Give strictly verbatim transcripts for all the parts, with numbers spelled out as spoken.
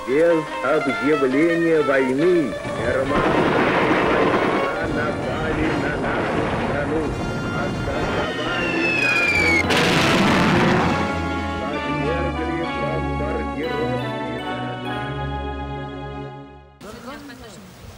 Без объявления войны германские войска напали на нашу страну, атаковали наши подвергли бомбардировке города.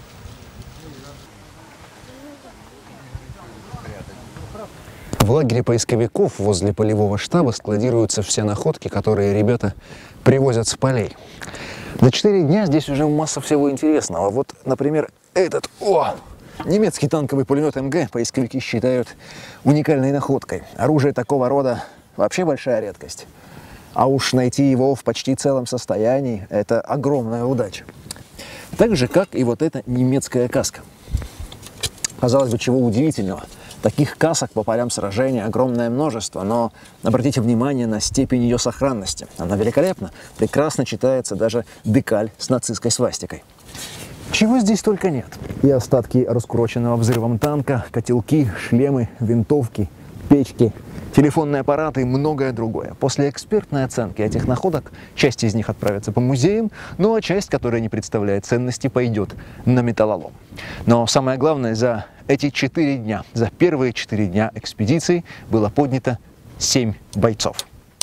В лагере поисковиков возле полевого штаба складируются все находки, которые ребята привозят с полей. За четыре дня здесь уже масса всего интересного. Вот, например, этот, о, немецкий танковый пулемет эм гэ поисковики считают уникальной находкой. Оружие такого рода вообще большая редкость. А уж найти его в почти целом состоянии – это огромная удача. Так же, как и вот эта немецкая каска. Казалось бы, чего удивительного. Таких касок по полям сражения огромное множество, но обратите внимание на степень ее сохранности. Она великолепна, прекрасно читается даже декаль с нацистской свастикой. Чего здесь только нет. И остатки раскуроченного взрывом танка, котелки, шлемы, винтовки, печки, телефонные аппараты и многое другое. После экспертной оценки этих находок часть из них отправится по музеям, ну а часть, которая не представляет ценности, пойдет на металлолом. Но самое главное, за эти четыре дня, за первые четыре дня экспедиции было поднято семь бойцов.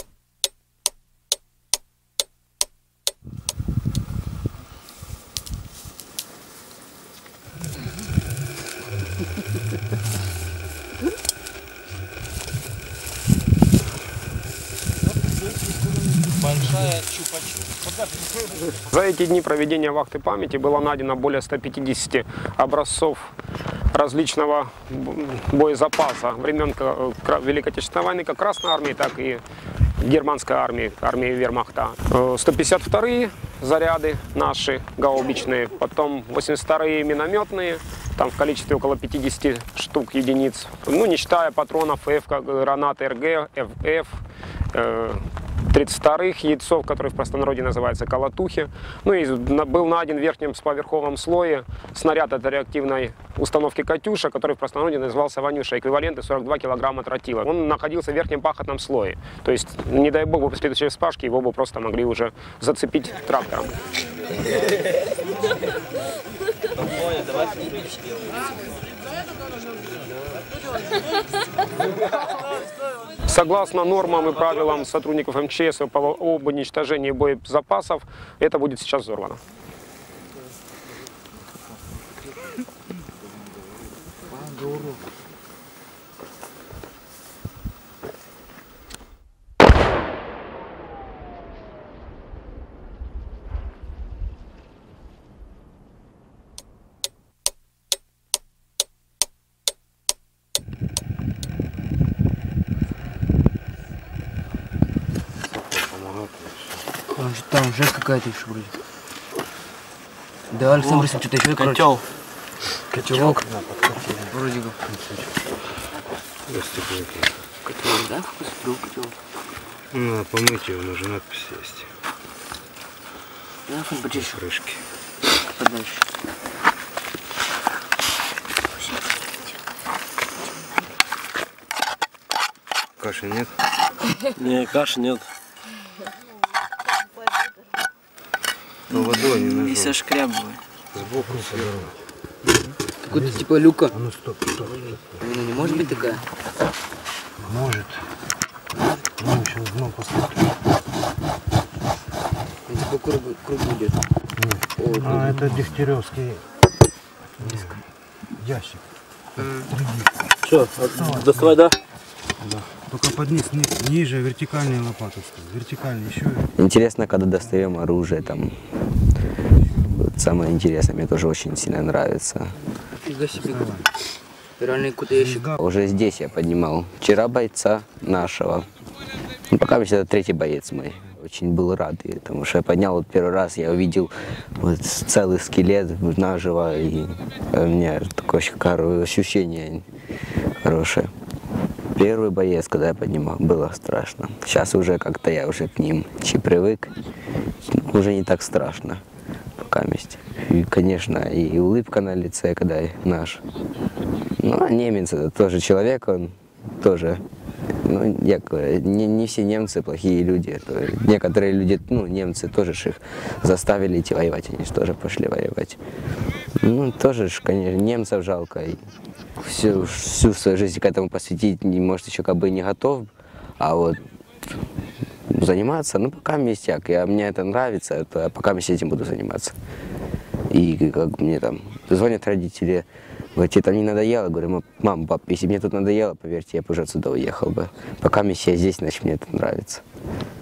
За эти дни проведения вахты памяти было найдено более ста пятидесяти образцов различного боезапаса времен Великой Отечественной войны, как Красной армии, так и германской армии, армии вермахта. сто пятьдесят вторые заряды наши гаубичные, потом восемьдесят вторые минометные, там в количестве около пятидесяти штук единиц, ну не считая патронов F, гранаты эр гэ, эф эф, э, тридцать вторых яйцов, которые в простонародье называются колотухи. Ну и был найден в верхнем поверховом слое снаряд от реактивной установки «Катюша», который в простонародье назывался «Ванюша», эквиваленты сорок два килограмма тротила. Он находился в верхнем пахотном слое. То есть, не дай бог, бы после следующей вспашки его бы просто могли уже зацепить трактором. Согласно нормам и правилам сотрудников эм че эс об уничтожении боезапасов, это будет сейчас взорвано. Там жесть какая-то еще вроде. Да, Александр Борисович, что-то еще, котел. Котелок. Вроде как. Котел, да? Посмотрел котел. Ну, помыть его, нужна надпись есть. Да, хоть почище. Крышки. Подальше. Каши нет? Не, каши нет. Но водой не ножом. И сошкрябывай. Сбоку сверху. Какой-то типа люка. А ну стоп, стоп, стоп. Она не может быть такая? Может. Ну, еще дно посмотрим. Он типа круг, круг идет. О, а, это Дегтяревский ящик. Что, доставай, да? Да. Только подниз ни, ниже вертикальной лопаточкой. Вертикальной еще. Интересно, когда достаем оружие, там вот самое интересное, мне тоже очень сильно нравится. Фига себе. Реально какой-то ящик. Уже здесь я поднимал вчера бойца нашего. Ну, пока это третий боец мой. Очень был рад, потому что я поднял вот первый раз, я увидел вот целый скелет наживо, и у меня такое ощущение хорошее. Первый боец, когда я поднимал, было страшно. Сейчас уже как-то я уже к ним чи привык, уже не так страшно пока вместе. И, конечно, и улыбка на лице, когда наш. Ну, а немец это тоже человек, он тоже Ну, я говорю, не, не все немцы плохие люди. Это некоторые люди, ну, немцы тоже ж их заставили идти воевать, они же тоже пошли воевать. Ну, тоже ж, конечно, немцев жалко. И всю, всю свою жизнь к этому посвятить, может, еще как бы не готов, а вот заниматься, ну, пока местяк. Я, мне это нравится, то я пока вместе этим буду заниматься. И как мне там звонят родители, говорят, тебе там не надоело? Говорю, мам, пап, если мне тут надоело, поверьте, я бы уже отсюда уехал бы. Пока я здесь, значит, мне это нравится.